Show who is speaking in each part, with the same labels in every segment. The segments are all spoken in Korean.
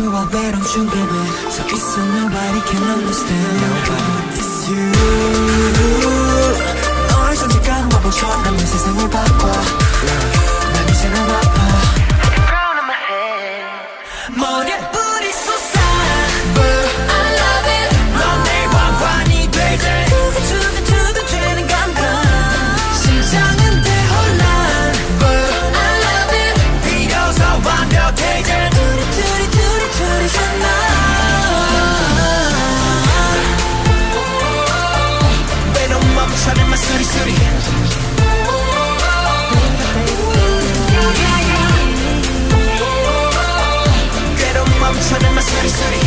Speaker 1: 수와 외로움 중간에 서 있어 nobody can understand Nobody is you 너의 존재감 와보셔 난 내 세상을 바꿔 난 이제는 아파 Crown on my head 머리에 뿌리 쏟아 But I love it 넌 내 왕관이 되지 두근두근 되는 감각 심장은 대혼란 But I love it 비로소 완벽해진 둘이 셨나 외로움 멈춰낸 마 수리수리 괴로움 멈춰낸 마 수리수리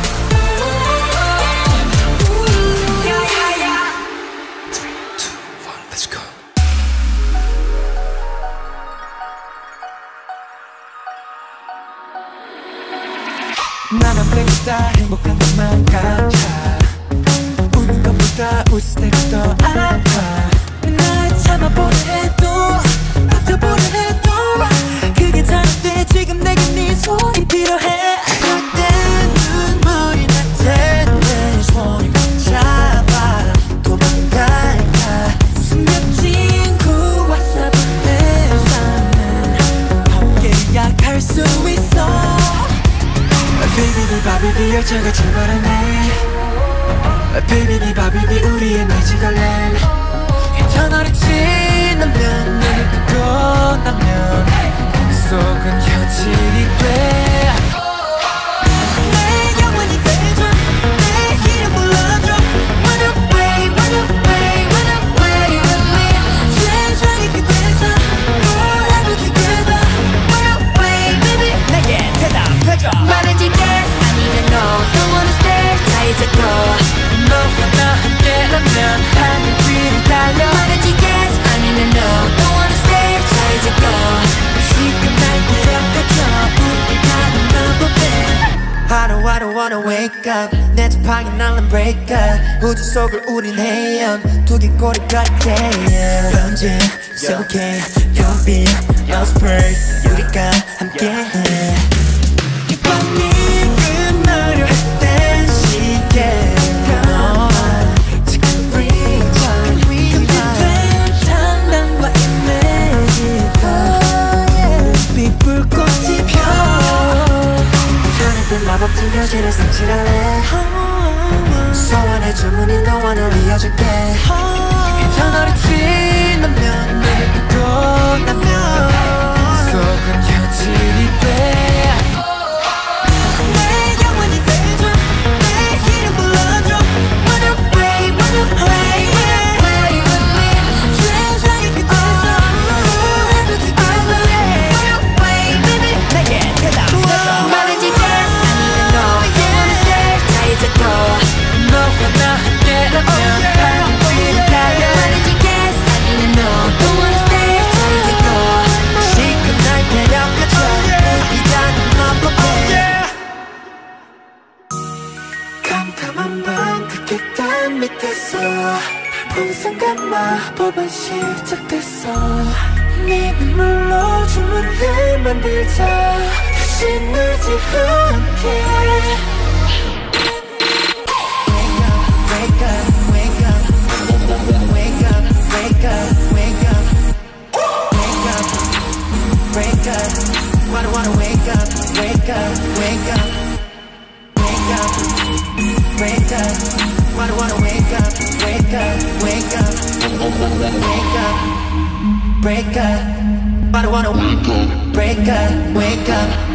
Speaker 1: 나만 빼고다 행복한 것만 같아 우는 것보다 웃을 때가 더 아파 날 참아보려 해도 버텨보려 해도 그게 잘 안돼 지금 내게 네 손이 필요해 그때 눈물이 날 텐데 손이 잡아 도망갈까 스며진 구와 싸본 내 삶은 함께야 갈 수 있어 Baby 바비비 열차가 출발하네 Baby 네 바비비 우리의 매직을랜 터널이 지나면 눈을 뜨고 나면 속은 현실이 돼 내 영원히 돼줘 내 이름 불러줘 Run away, run away, run away with me 세상의 끝에서 Forever together Run away baby 내게 대답해줘 말해줄게 No, don't wanna stay 다 이제 또 너와 나 함께라면 하늘 위로 달려 말해줄게 아니면 no don't wanna stay 다 이제 또 지금 날 데려가줘 우리 가는 마법에 I don't wanna wake up 내 지팡이 날란 break up 우주 속을 우린 헤엄 두개골이 같아 언제 it's okay you'll be lost first 우리가 함께해 이 밤이 끝나려 했던 시계가 지금 reach 그때된 장난과 이미지가 빛불꽃이 펴 하늘빛 마법 들려지는 성질할래 소원의 주문이 너와 널 이어줄게 이 터널이 지나면 눈을 뜨고 나면 속은 현실이 돼 마법은 시작됐어 네 눈물로 주문을 만들자 다시 늘지 않게 Wake up, wake up, wake up, wake up, wake up, wake up, wake up, wake up, wanna wake up, wake up, wake up, wake up, wake up, wanna wake up, wake up, wake up Wake up, break up, I don't wanna wake up, wake up.